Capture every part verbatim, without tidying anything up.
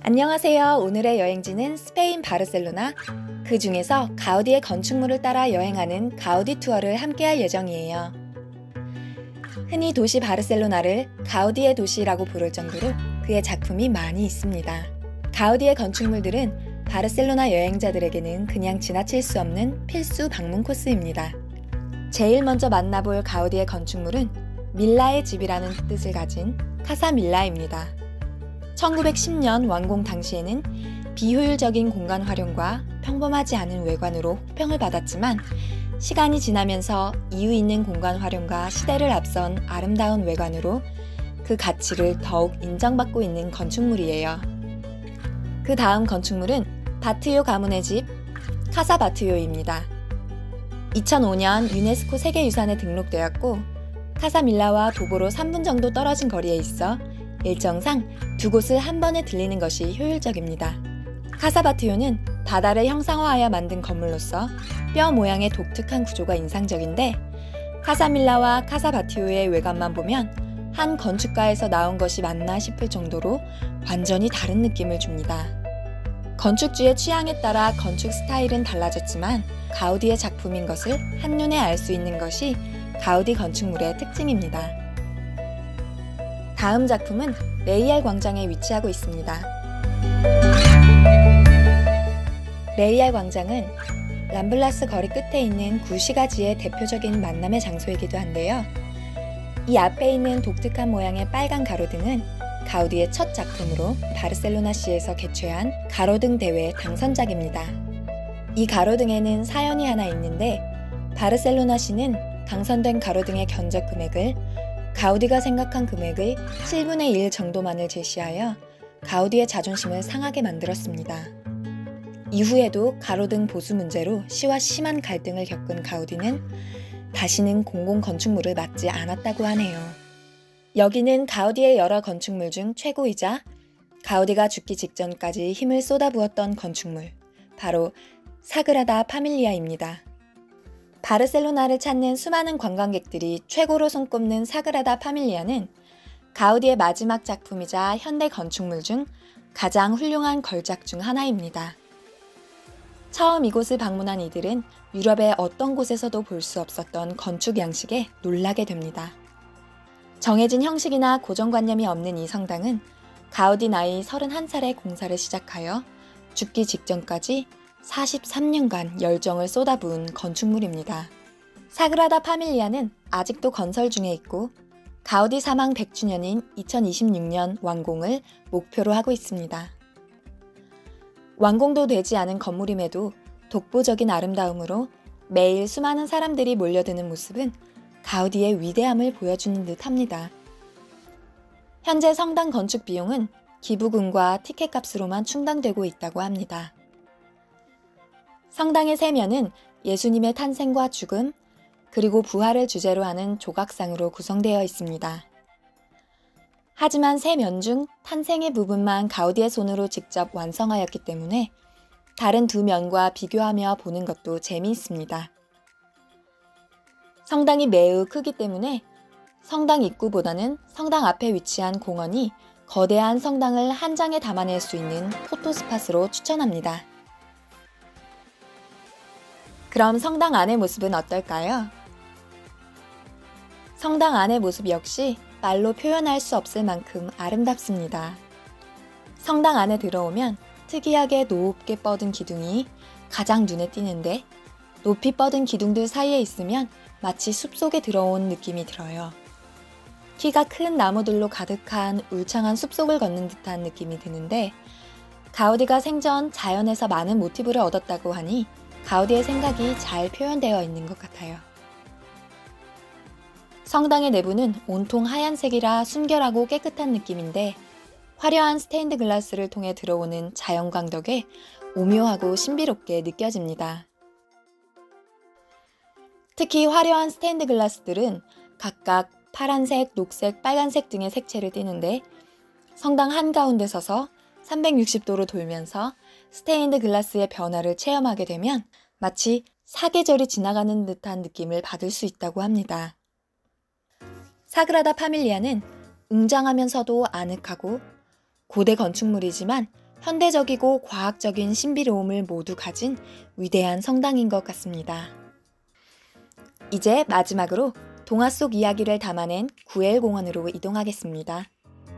안녕하세요. 오늘의 여행지는 스페인 바르셀로나, 그 중에서 가우디의 건축물을 따라 여행하는 가우디 투어를 함께할 예정이에요. 흔히 도시 바르셀로나를 가우디의 도시라고 부를 정도로 그의 작품이 많이 있습니다. 가우디의 건축물들은 바르셀로나 여행자들에게는 그냥 지나칠 수 없는 필수 방문 코스입니다. 제일 먼저 만나볼 가우디의 건축물은 밀라의 집이라는 뜻을 가진 카사 밀라입니다. 천구백십 년 완공 당시에는 비효율적인 공간 활용과 평범하지 않은 외관으로 호평을 받았지만 시간이 지나면서 이유 있는 공간 활용과 시대를 앞선 아름다운 외관으로 그 가치를 더욱 인정받고 있는 건축물이에요. 그 다음 건축물은 바트요 가문의 집, 카사 바트요입니다. 이천오 년 유네스코 세계유산에 등록되었고 카사 밀라와 도보로 삼 분 정도 떨어진 거리에 있어 일정상 두 곳을 한 번에 들리는 것이 효율적입니다. 카사 바트요는 바다를 형상화하여 만든 건물로서 뼈 모양의 독특한 구조가 인상적인데 카사 밀라와 카사 바트요의 외관만 보면 한 건축가에서 나온 것이 맞나 싶을 정도로 완전히 다른 느낌을 줍니다. 건축주의 취향에 따라 건축 스타일은 달라졌지만 가우디의 작품인 것을 한눈에 알 수 있는 것이 가우디 건축물의 특징입니다. 다음 작품은 레이알 광장에 위치하고 있습니다. 레이알 광장은 람블라스 거리 끝에 있는 구시가지의 대표적인 만남의 장소이기도 한데요. 이 앞에 있는 독특한 모양의 빨간 가로등은 가우디의 첫 작품으로 바르셀로나시에서 개최한 가로등 대회 당선작입니다. 이 가로등에는 사연이 하나 있는데 바르셀로나시는 당선된 가로등의 견적 금액을 가우디가 생각한 금액의 칠분의 일 정도만을 제시하여 가우디의 자존심을 상하게 만들었습니다. 이후에도 가로등 보수 문제로 시와 심한 갈등을 겪은 가우디는 다시는 공공건축물을 맡지 않았다고 하네요. 여기는 가우디의 여러 건축물 중 최고이자 가우디가 죽기 직전까지 힘을 쏟아부었던 건축물, 바로 사그라다 파밀리아입니다. 바르셀로나를 찾는 수많은 관광객들이 최고로 손꼽는 사그라다 파밀리아는 가우디의 마지막 작품이자 현대 건축물 중 가장 훌륭한 걸작 중 하나입니다. 처음 이곳을 방문한 이들은 유럽의 어떤 곳에서도 볼 수 없었던 건축 양식에 놀라게 됩니다. 정해진 형식이나 고정관념이 없는 이 성당은 가우디 나이 서른한 살에 공사를 시작하여 죽기 직전까지 사십삼 년간 열정을 쏟아부은 건축물입니다. 사그라다 파밀리아는 아직도 건설 중에 있고 가우디 사망 백 주년인 이천이십육 년 완공을 목표로 하고 있습니다. 완공도 되지 않은 건물임에도 독보적인 아름다움으로 매일 수많은 사람들이 몰려드는 모습은 가우디의 위대함을 보여주는 듯합니다. 현재 성당 건축 비용은 기부금과 티켓값으로만 충당되고 있다고 합니다. 성당의 세면은 예수님의 탄생과 죽음, 그리고 부활을 주제로 하는 조각상으로 구성되어 있습니다. 하지만 세면 중 탄생의 부분만 가우디의 손으로 직접 완성하였기 때문에 다른 두 면과 비교하며 보는 것도 재미있습니다. 성당이 매우 크기 때문에 성당 입구보다는 성당 앞에 위치한 공원이 거대한 성당을 한 장에 담아낼 수 있는 포토스팟으로 추천합니다. 그럼 성당 안의 모습은 어떨까요? 성당 안의 모습 역시 말로 표현할 수 없을 만큼 아름답습니다. 성당 안에 들어오면 특이하게 높게 뻗은 기둥이 가장 눈에 띄는데 높이 뻗은 기둥들 사이에 있으면 마치 숲속에 들어온 느낌이 들어요. 키가 큰 나무들로 가득한 울창한 숲속을 걷는 듯한 느낌이 드는데 가우디가 생전 자연에서 많은 모티브를 얻었다고 하니 가우디의 생각이 잘 표현되어 있는 것 같아요. 성당의 내부는 온통 하얀색이라 순결하고 깨끗한 느낌인데 화려한 스테인드 글라스를 통해 들어오는 자연광 덕에 오묘하고 신비롭게 느껴집니다. 특히 화려한 스테인드 글라스들은 각각 파란색, 녹색, 빨간색 등의 색채를 띠는데 성당 한가운데 서서 삼백육십 도로 돌면서 스테인드 글라스의 변화를 체험하게 되면 마치 사계절이 지나가는 듯한 느낌을 받을 수 있다고 합니다. 사그라다 파밀리아는 웅장하면서도 아늑하고 고대 건축물이지만 현대적이고 과학적인 신비로움을 모두 가진 위대한 성당인 것 같습니다. 이제 마지막으로 동화 속 이야기를 담아낸 구엘 공원으로 이동하겠습니다.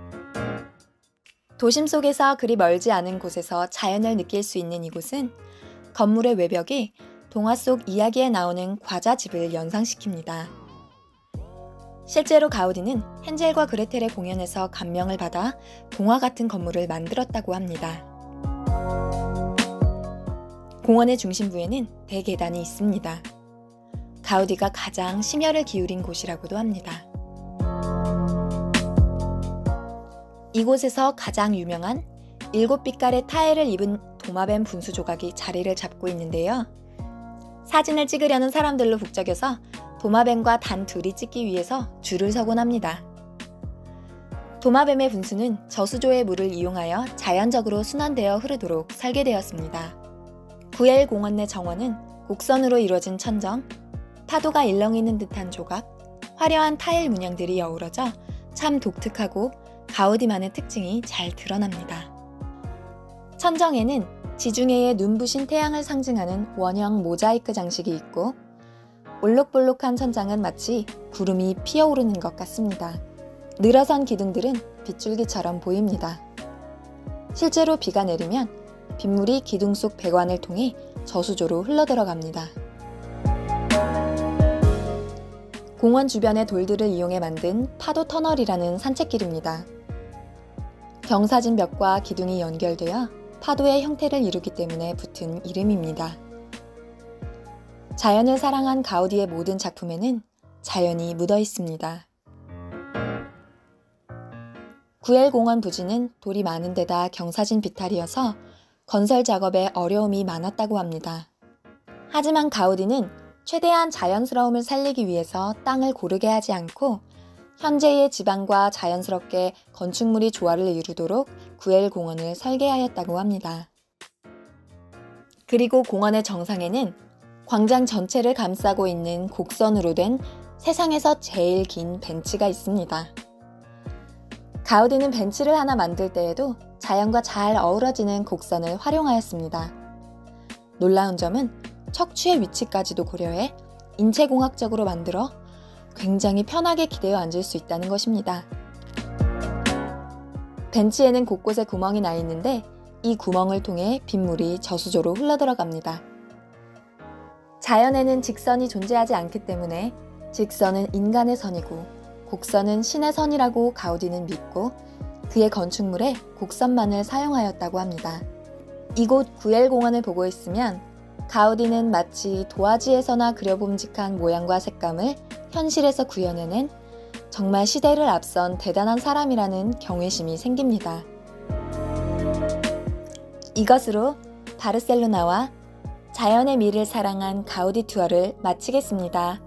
도심 속에서 그리 멀지 않은 곳에서 자연을 느낄 수 있는 이곳은 건물의 외벽이 동화 속 이야기에 나오는 과자집을 연상시킵니다. 실제로 가우디는 헨젤과 그레텔의 공연에서 감명을 받아 동화 같은 건물을 만들었다고 합니다. 공원의 중심부에는 대계단이 있습니다. 가우디가 가장 심혈을 기울인 곳이라고도 합니다. 이곳에서 가장 유명한 일곱 빛깔의 타일을 입은 도마뱀 분수 조각이 자리를 잡고 있는데요. 사진을 찍으려는 사람들로 북적여서 도마뱀과 단 둘이 찍기 위해서 줄을 서곤 합니다. 도마뱀의 분수는 저수조의 물을 이용하여 자연적으로 순환되어 흐르도록 설계되었습니다. 구엘 공원 내 정원은 곡선으로 이루어진 천정, 파도가 일렁이는 듯한 조각, 화려한 타일 문양들이 어우러져 참 독특하고 가우디만의 특징이 잘 드러납니다. 천정에는 지중해의 눈부신 태양을 상징하는 원형 모자이크 장식이 있고 올록볼록한 천장은 마치 구름이 피어오르는 것 같습니다. 늘어선 기둥들은 빗줄기처럼 보입니다. 실제로 비가 내리면 빗물이 기둥 속 배관을 통해 저수조로 흘러들어갑니다. 공원 주변의 돌들을 이용해 만든 파도 터널이라는 산책길입니다. 경사진 벽과 기둥이 연결되어 파도의 형태를 이루기 때문에 붙은 이름입니다. 자연을 사랑한 가우디의 모든 작품에는 자연이 묻어 있습니다. 구엘 공원 부지는 돌이 많은 데다 경사진 비탈이어서 건설 작업에 어려움이 많았다고 합니다. 하지만 가우디는 최대한 자연스러움을 살리기 위해서 땅을 고르게 하지 않고 현재의 지방과 자연스럽게 건축물이 조화를 이루도록 구엘 공원을 설계하였다고 합니다. 그리고 공원의 정상에는 광장 전체를 감싸고 있는 곡선으로 된 세상에서 제일 긴 벤치가 있습니다. 가우디는 벤치를 하나 만들 때에도 자연과 잘 어우러지는 곡선을 활용하였습니다. 놀라운 점은 척추의 위치까지도 고려해 인체공학적으로 만들어 굉장히 편하게 기대어 앉을 수 있다는 것입니다. 벤치에는 곳곳에 구멍이 나 있는데 이 구멍을 통해 빗물이 저수조로 흘러들어갑니다. 자연에는 직선이 존재하지 않기 때문에 직선은 인간의 선이고 곡선은 신의 선이라고 가우디는 믿고 그의 건축물에 곡선만을 사용하였다고 합니다. 이곳 구엘 공원을 보고 있으면 가우디는 마치 도화지에서나 그려봄직한 모양과 색감을 현실에서 구현해낸 정말 시대를 앞선 대단한 사람이라는 경외심이 생깁니다. 이것으로 바르셀로나와 자연의 미를 사랑한 가우디 투어를 마치겠습니다.